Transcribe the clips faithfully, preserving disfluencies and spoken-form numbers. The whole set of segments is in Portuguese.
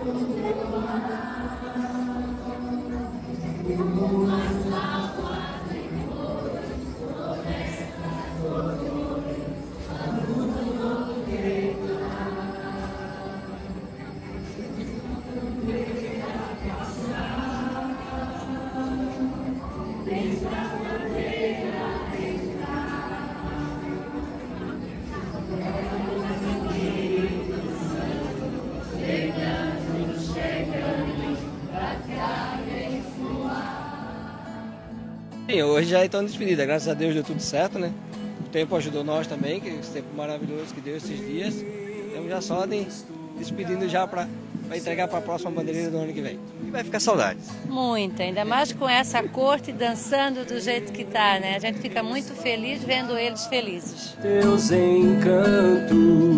Sim, hoje já estão despedidas, graças a Deus deu tudo certo, né? O tempo ajudou nós também, que esse tempo maravilhoso que deu esses dias. Estamos já só de, despedindo já para entregar para a próxima bandeirinha do ano que vem. E vai ficar saudades. Muito, ainda mais com essa corte dançando do jeito que tá, né? A gente fica muito feliz vendo eles felizes. Teus encantos,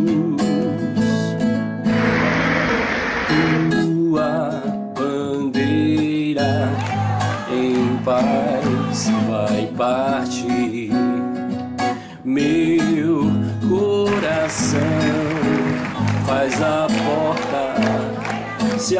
tua bandeira em paz vai partir, meu coração faz a porta se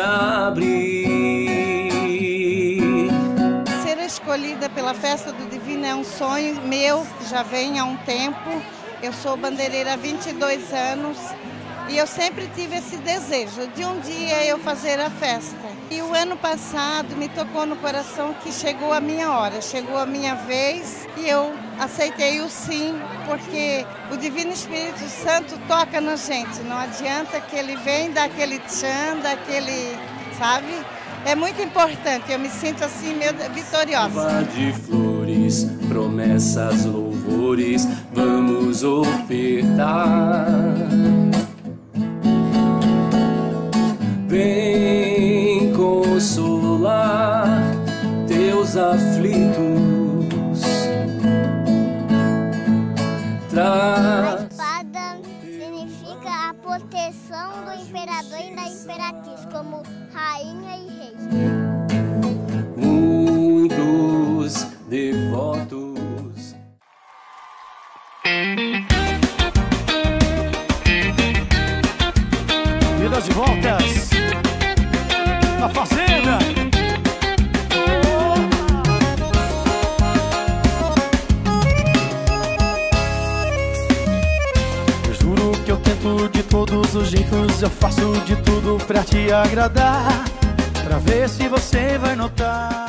abrir. Ser escolhida pela Festa do Divino é um sonho meu, já vem há um tempo. Eu sou bandeireira há vinte e dois anos e eu sempre tive esse desejo de um dia eu fazer a festa. E o ano passado me tocou no coração que chegou a minha hora, chegou a minha vez e eu aceitei o sim, porque o Divino Espírito Santo toca na gente, não adianta que ele vem daquele tchan, daquele, sabe? É muito importante, eu me sinto assim meio vitoriosa. De flores, promessas, louvores, vamos ofertar. Vem consolar teus aflitos. A espada significa a proteção do imperador e da imperatriz, como rainha e rei. Muitos devotos. Idas e voltas. A Fazenda. Eu juro que eu tento de todos os jeitos, eu faço de tudo pra te agradar, pra ver se você vai notar.